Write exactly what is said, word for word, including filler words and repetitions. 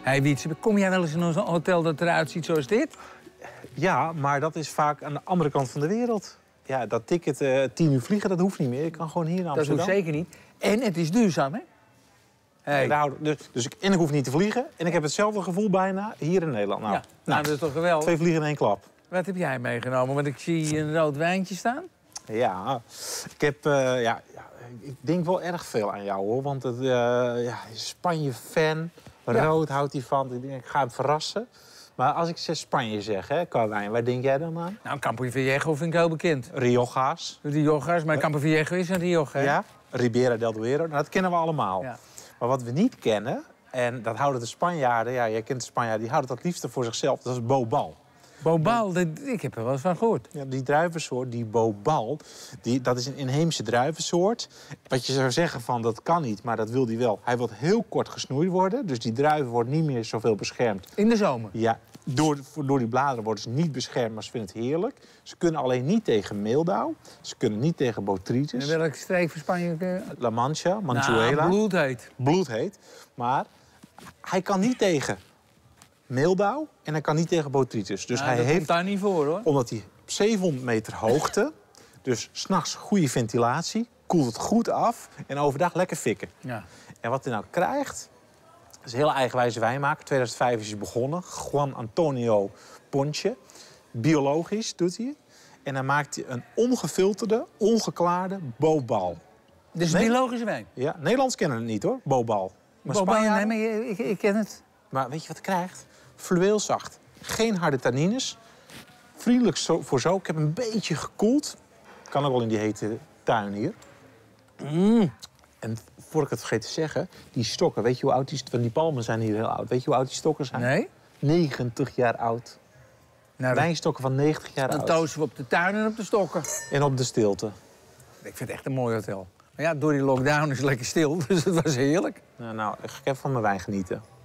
Hey Wietse, kom jij wel eens in een hotel dat eruit ziet zoals dit? Ja, maar dat is vaak aan de andere kant van de wereld. Ja, dat ticket uh, tien uur vliegen, dat hoeft niet meer. Ik kan gewoon hier naar Amsterdam. Dat hoeft zeker niet. En het is duurzaam, hè? Hey. Nou, dus, dus ik, en ik hoef niet te vliegen. En ik heb hetzelfde gevoel bijna hier in Nederland. Nou, ja, nou, nou dat is toch geweldig. Twee vliegen in één klap. Wat heb jij meegenomen? Want ik zie een rood wijntje staan. Ja, ik heb... Uh, ja, ja, ik denk wel erg veel aan jou, hoor. Want het, uh, ja, Spanje-fan. Rood ja. houdt hij van. Ik denk, ik ga hem verrassen. Maar als ik zeg Spanje zeg, hè, qua wijn, waar denk jij dan aan? Nou, Campo Viejo vind ik heel bekend. Rioja's. Rioja's, maar Campo Viejo is een Rioja, hè? Ja, Ribera del Duero. Nou, dat kennen we allemaal. Ja. Maar wat we niet kennen, en dat houden de Spanjaarden... Ja, jij kent de Spanjaarden, die houden dat liefst voor zichzelf. Dat is Bobal. Bobal, dat, ik heb er wel eens van gehoord. Ja, die druivensoort, die Bobal, die, dat is een inheemse druivensoort. Wat je zou zeggen van, dat kan niet, maar dat wil hij wel. Hij wil heel kort gesnoeid worden, dus die druiven worden niet meer zoveel beschermd. In de zomer? Ja, door, door die bladeren worden ze niet beschermd, maar ze vinden het heerlijk. Ze kunnen alleen niet tegen meeldauw, ze kunnen niet tegen botrytis. En welke streek van Spanje? La Mancha, Manchuela. Nou, bloedheet. Bloedheet, maar hij kan niet tegen meeldauw en hij kan niet tegen botrytis. Dus nou, hij dat heeft komt daar niet voor, hoor. Omdat hij op zevenhonderd meter hoogte, dus 's nachts goede ventilatie, koelt het goed af en overdag lekker fikken. Ja. En wat hij nou krijgt, is een heel eigenwijze wijnmaker. tweeduizend vijf is hij begonnen. Juan Antonio Ponce. Biologisch doet hij het. En dan maakt hij een ongefilterde, ongeklaarde Bobal. Dus nee? biologische wijn? Ja, Nederlands kennen het niet, hoor. Bobal. Maar Bobal, Spanjaarden... nee, maar ik, ik ken het. Maar weet je wat hij krijgt? Fluweelzacht. Geen harde tannines. Vriendelijk zo, voor zo. Ik heb een beetje gekoeld. Kan ook wel in die hete tuin hier. Mm. En voor ik het vergeet te zeggen, die stokken, weet je hoe oud die... Want die palmen zijn hier heel oud. Weet je hoe oud die stokken zijn? Nee. negentig jaar oud. Nou, wijnstokken van negentig jaar dan oud. Dan toosten we op de tuin en op de stokken. En op de stilte. Ik vind het echt een mooi hotel. Maar ja, door die lockdown is het lekker stil, dus het was heerlijk. Nou, nou ik ga even van mijn wijn genieten.